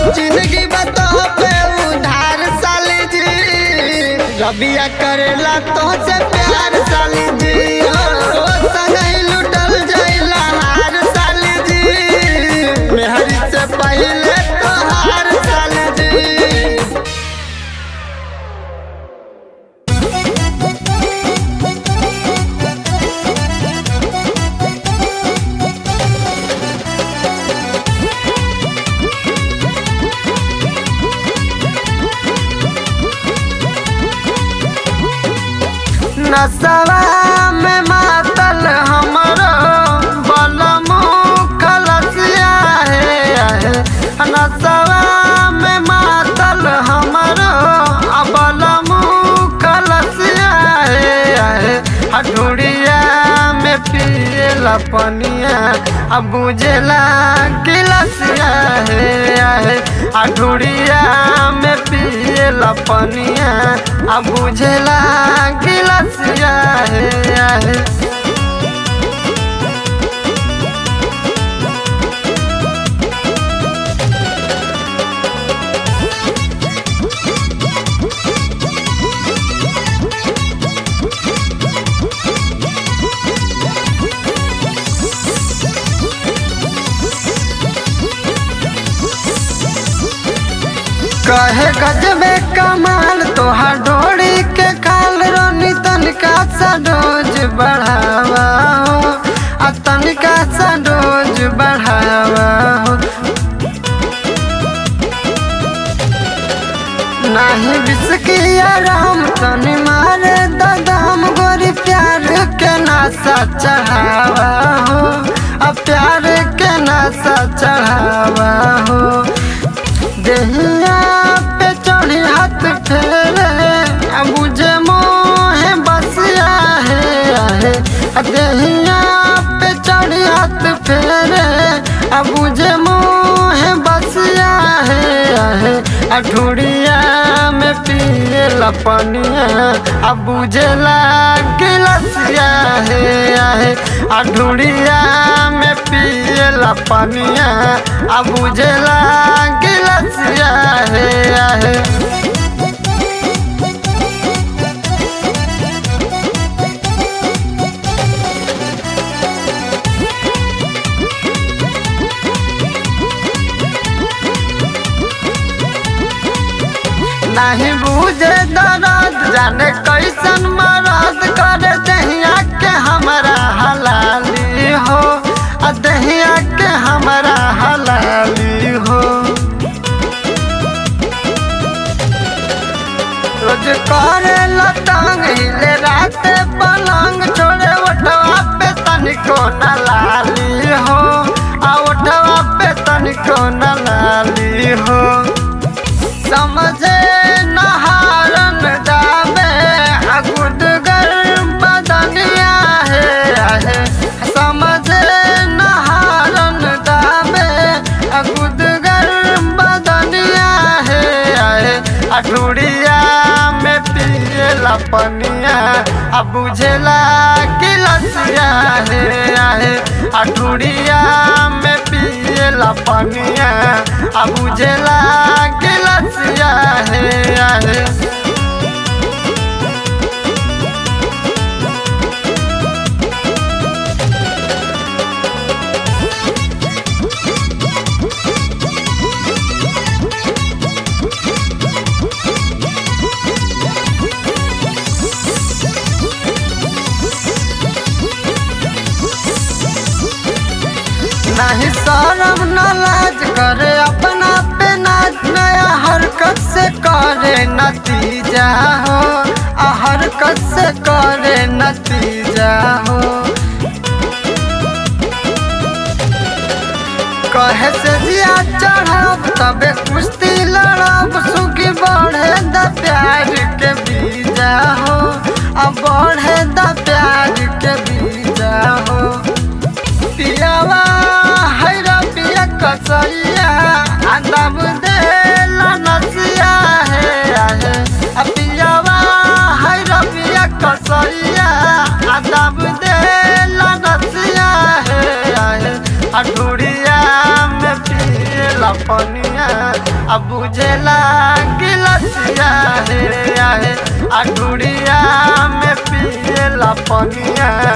जिंदगी बतो पे उधार साली जी, रबिया करेला तो से प्यार साली जी, संगही लुटल जइला हार साली जी, मेहरी से पहले तो हार साली जी। नसवा में मातल हमरो बलमु खलसिया है, नसवा में मातल हमरो बलमु खलसिया है, हठुड़िया में पियला पनिया अब बुझला गिलसिया है, हठुड़िया में पियला पनिया अब बुझला गिलसिया है। कहे गजबे कमाल तोहार डोरी के काल रोनी तनिका सा डोज बढ़ावा हो, आ तनिका सा डोज बढ़ावा हो, नाही बिस्किया राम तनी मारे दादाम गोरी प्यार के नासा चढ़ावा हो, अब प्यार के नासा चढ़ावा हो, देहिया पे चढ़ी हाथ फेरे बुझे मोहे बसिया है, देहिया पे चढ़ी हाथ फेरे बुझे मोहे बसिया है, अठुड़िया में पियला पनिया अब बुझला गिलसिया है, अठुड़िया में पियला पनिया अब बुझला गिलसिया है। नहीं बुझे दर्द जाने कैसन मरद करे दहिया के हमरा हलाली हो, दहिया के हमरा हलाली हो, रोज करे लतंग हिले रात पलंग छोड़े ओठवा पे तनिको न लाली हो, ओठवा पे तनिको न लाली हो, समझे नहारन जावे गुदगर बदनिया है, समझे नहारन जावे गुदगर बदनिया है, अठुड़िया में पियला पनिया अब बुझला गिलसिया है, अठुड़िया में पियला पनिया अब बुझला गिलसिया है। नहीं शरम न लाज करे अपना पे नाज, नया हरकत से करे नतीजा हो, हरकत से करे नतीजा हो, कहे से जिया चढ़ब तबे कुश्ती लड़ब, सुखी बढ़े द प्यार के बीजा हो, अब बढ़े द प्यार के बीजा हो, पियावा कसैया दब देला नसिया है, पियावा है रबिया कसैया अब बुझेला गिलसिया हे आहे अठुड़िया में पिएला पनिया